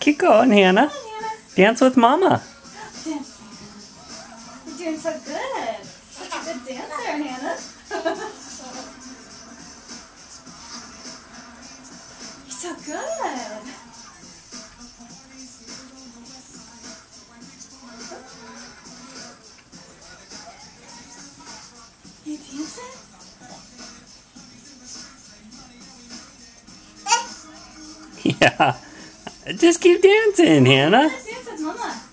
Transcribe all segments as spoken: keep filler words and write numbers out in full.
Keep going, Hannah. Come on, Hannah. Dance with Mama. Dance. You're doing so good. Such a good dancer, Hannah. You're so good. You dancing? Yeah. Just keep dancing, Hannah. Dance with Mama.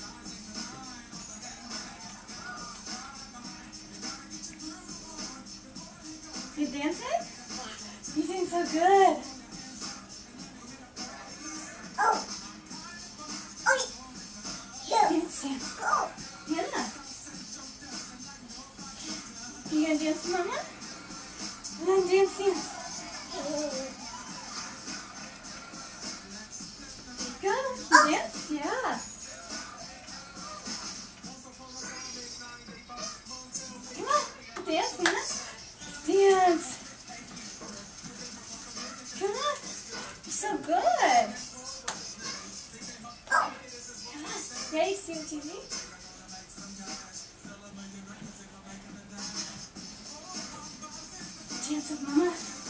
You dancing? You're doing so good. Oh. Oh. Yeah. Dance, dance. Go. Hannah. You gonna dance with Mama? And then dance, dance. Go. You dance? Yeah. Come on. Dance, Hannah. Dance. Come on. You're so good. Oh. Come on. Ready to see the T V? Dance with Mama.